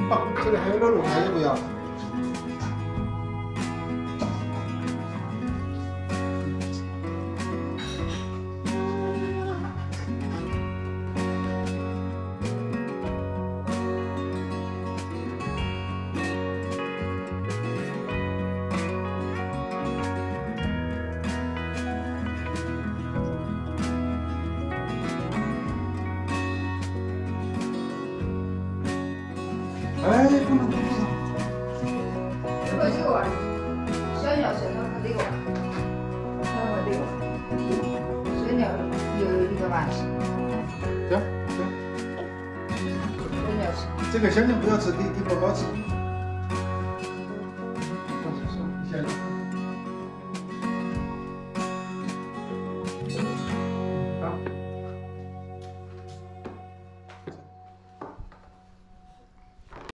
这里还有点肉，还要不要？哎，不能。 这个这个碗，小鸟身上它这个碗，看看这个碗，小鸟有一个碗。 行行， 小鸟吃。 这个小鸟不要吃，你不好吃。